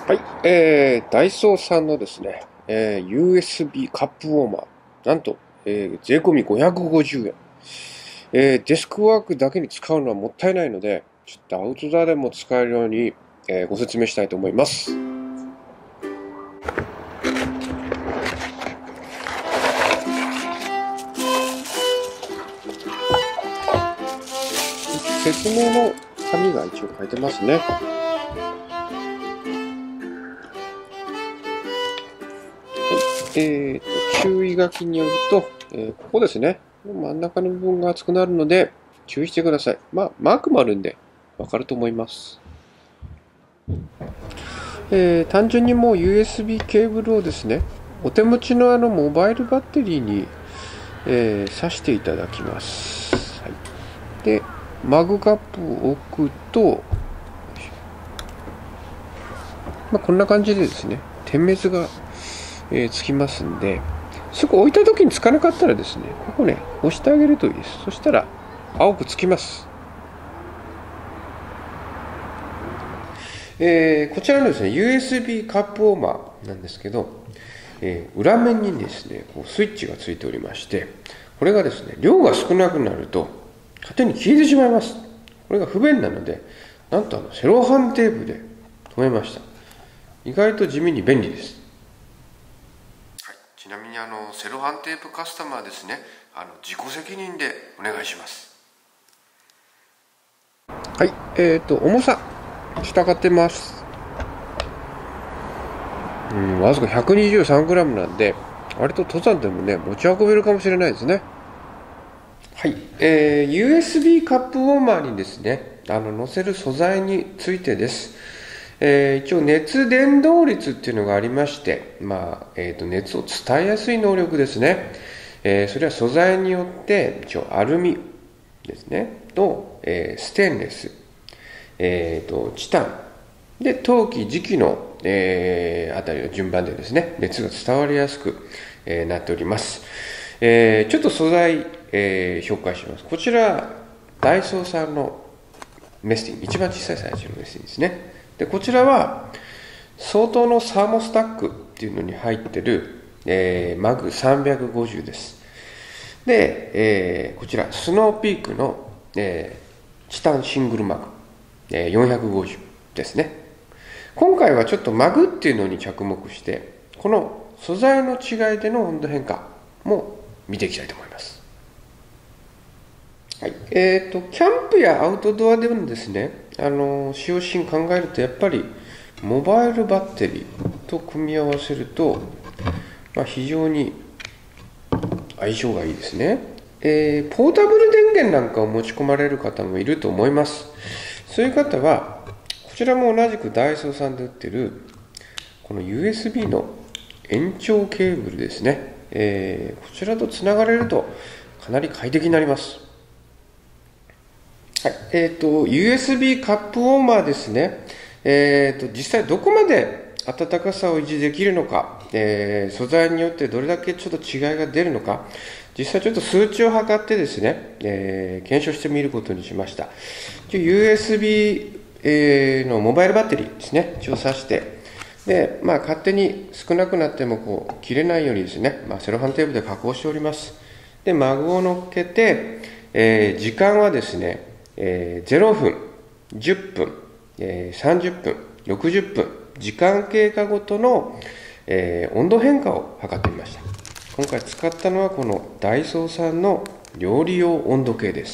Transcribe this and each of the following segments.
はい、ダイソーさんのですね、USB カップウォーマー、なんと、税込み550円。デスクワークだけに使うのはもったいないので、ちょっとアウトドアでも使えるように、ご説明したいと思います。説明の紙が一応書いてますね。注意書きによると、ここですね。真ん中の部分が熱くなるので、注意してください。マークもあるんで、わかると思います。単純にもう USB ケーブルをですね、お手持ちのモバイルバッテリーに、挿していただきます。はい、で、マグカップを置くと、こんな感じでですね、点滅がつきますんで、すぐ置いた時につかなかったらですね、ここね、押してあげるといいです。そしたら青くつきます。こちらのですね、USB カップウォーマーなんですけど、裏面にですね、こうスイッチがついておりまして、これがですね、量が少なくなると勝手に消えてしまいます。これが不便なので、なんとセロハンテープで留めました。意外と地味に便利です。ちなみにセロハンテープカスタマーですね、自己責任でお願いします。はい、重さ従ってます。わずか 123g なんで、割と登山でもね、持ち運べるかもしれないですね。はい、USB カップウォーマーにですね、載せる素材についてです。一応熱伝導率っていうのがありまして、熱を伝えやすい能力ですね。それは素材によって一応アルミですねと、ステンレス、チタンで陶器磁器の、あたりの順番でですね、熱が伝わりやすく、なっております。ちょっと素材、紹介します。こちらダイソーさんのメスティン、一番小さいサイズのメスティンですね。でこちらは相当のサーモスタックっていうのに入ってる、マグ350です。で、こちらスノーピークの、チタンシングルマグ、450ですね。今回はちょっとマグっていうのに着目して、この素材の違いでの温度変化も見ていきたいと思います。はい、キャンプやアウトドアでもですね、使用シーン考えるとやっぱりモバイルバッテリーと組み合わせると、非常に相性がいいですね。ポータブル電源なんかを持ち込まれる方もいると思います。そういう方はこちらも同じくダイソーさんで売ってるこの USB の延長ケーブルですね、こちらとつながれるとかなり快適になります。はい、USB カップウォーマーですね。実際どこまで暖かさを維持できるのか、素材によってどれだけちょっと違いが出るのか、実際ちょっと数値を測ってですね、検証してみることにしました。USB、のモバイルバッテリーですね、一応挿して、で、勝手に少なくなってもこう切れないようにですね、セロハンテープで加工しております。で、マグを乗っけて、時間はですね、0分、10分、30分、60分、時間経過ごとの、温度変化を測ってみました。今回使ったのはこのダイソーさんの料理用温度計です。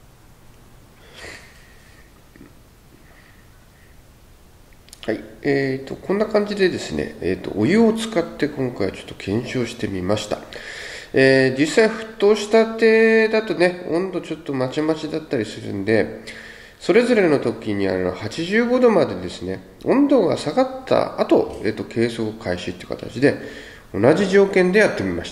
はい、こんな感じでですね、お湯を使って今回ちょっと検証してみました。実際沸騰したてだとね、温度ちょっとまちまちだったりするんで、それぞれの時に85度までですね、温度が下がった後、計測開始っていう形で同じ条件でやってみました。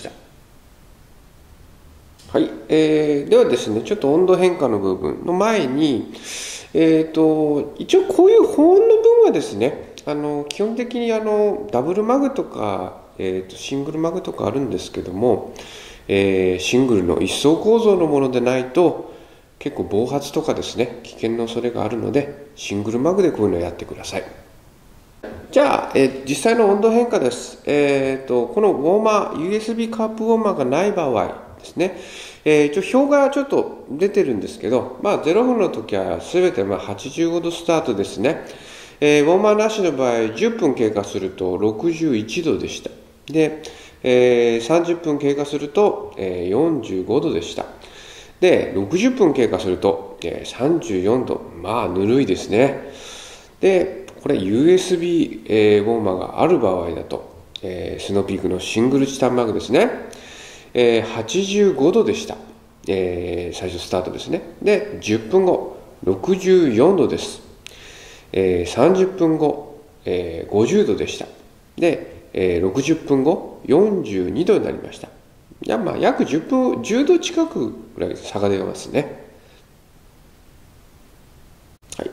はい、ではですね、ちょっと温度変化の部分の前に、一応こういう保温の分はですね、基本的にダブルマグとか、シングルマグとかあるんですけども、シングルの一層構造のものでないと結構暴発とかですね、危険な恐れがあるので、シングルマグでこういうのをやってください。 じゃあ、実際の温度変化です。このウォーマー、USB カープウォーマーがない場合ですね、表がちょっと出てるんですけど、0分の時は全て85度スタートですね。ウォーマーなしの場合、10分経過すると61度でした。で、30分経過すると、45度でした。で、60分経過すると、34度。ぬるいですね。で、これ USB、ウォーマーがある場合だと、スノーピークのシングルチタンマグですね。85度でした。最初スタートですね。で、10分後、64度です。30分後、50度でした。で、60分後、42度になりました。約10度近くぐらい差が出ますね。はい。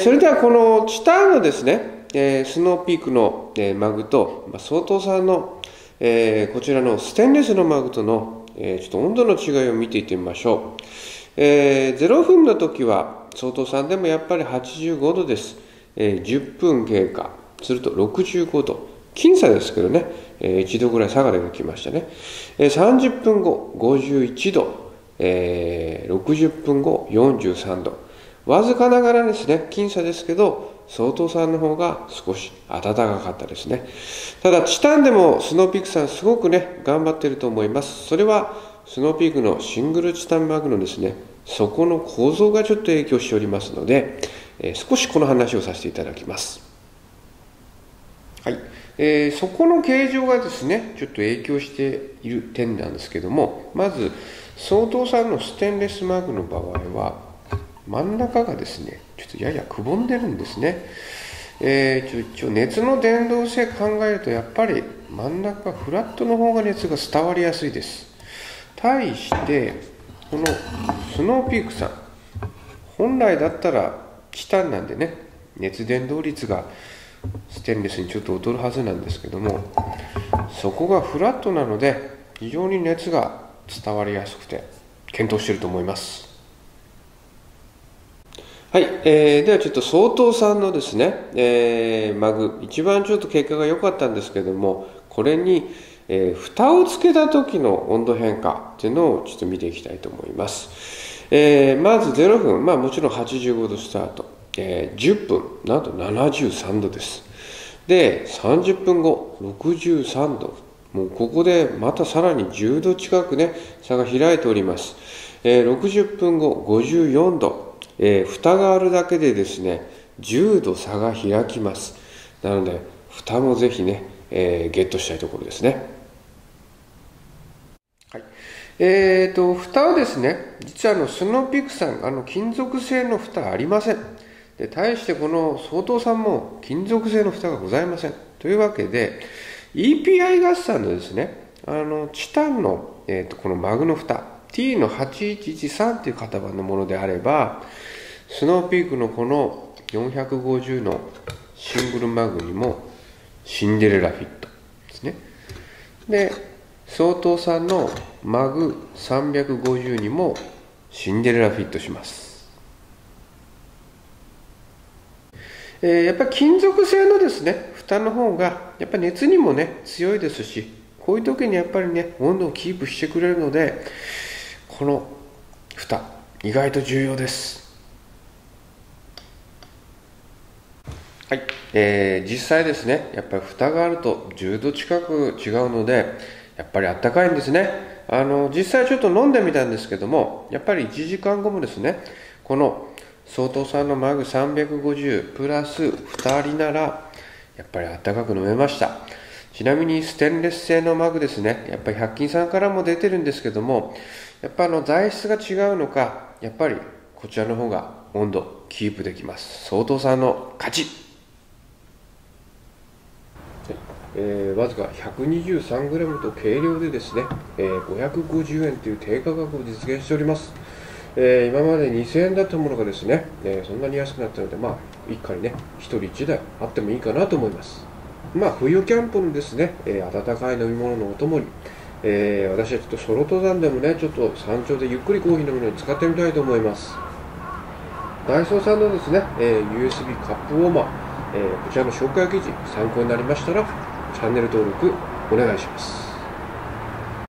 それではこのチタンのですね、スノーピークの、マグと、相当さんの、こちらのステンレスのマグとの、ちょっと温度の違いを見ていってみましょう。0分の時は相当さんでもやっぱり85度です。10分経過すると65度。僅差ですけどね、1度ぐらい差が出てきましたね。30分後51度、60分後43度。わずかながらですね、僅差ですけど、相当さんの方が少し暖かかったですね。ただ、チタンでもスノーピークさんすごくね、頑張っていると思います。それは、スノーピークのシングルチタンマグのですね、底の構造がちょっと影響しておりますので、少しこの話をさせていただきます。はい。底の形状がですね、ちょっと影響している点なんですけども、まず、相当さんのステンレスマグの場合は、真ん中がですね、ちょっとややくぼんでるんですね。一応熱の伝導性考えると、やっぱり真ん中フラットの方が熱が伝わりやすいです。対して、このスノーピークさん、本来だったらチタンなんでね、熱伝導率がステンレスにちょっと劣るはずなんですけども、そこがフラットなので、非常に熱が伝わりやすくて、検討していると思います。はい、ではちょっと相当さんのですね、マグ、一番ちょっと結果が良かったんですけども、これに、蓋をつけた時の温度変化っていうのをちょっと見ていきたいと思います。まず0分、もちろん85度スタート、10分、なんと73度です。で、30分後、63度。もうここでまたさらに10度近くね、差が開いております。60分後、54度。蓋があるだけでですね、10度差が開きます。なので、蓋もぜひね、ゲットしたいところですね。はい。蓋はですね、実はスノーピークさん、金属製の蓋ありません。で、対してこの相当さんも金属製の蓋がございません。というわけで、EPI ガスさんのですね、チタンの、このマグの蓋、T の8113という型番のものであれば、スノーピークのこの450のシングルマグにもシンデレラフィットですね。で、相当さんのマグ350にもシンデレラフィットします。やっぱり金属製のですね、蓋の方がやっぱり熱にもね、強いですし、こういう時にやっぱりね、温度をキープしてくれるので、この蓋、意外と重要です。はい、実際ですね、やっぱり蓋があると10度近く違うので、やっぱりあったかいんですね。実際ちょっと飲んでみたんですけども、やっぱり1時間後もですね、この相当さんのマグ350プラス蓋ありなら、やっぱりあったかく飲めました。ちなみにステンレス製のマグですね、やっぱり100均さんからも出てるんですけども、やっぱ材質が違うのか、やっぱりこちらの方が温度キープできます。相当さんの勝ち。わずか 123g と軽量でですね、550円という低価格を実現しております。今まで2000円だったものがですね、そんなに安くなったので、一家にね、1人1台あってもいいかなと思います。冬キャンプのですね、温かい飲み物のお供に、私はちょっとソロ登山でもね、ちょっと山頂でゆっくりコーヒー飲むのに使ってみたいと思います。ダイソーさんのですね、USB カップウォーマー、 こちらの紹介記事参考になりましたらチャンネル登録お願いします。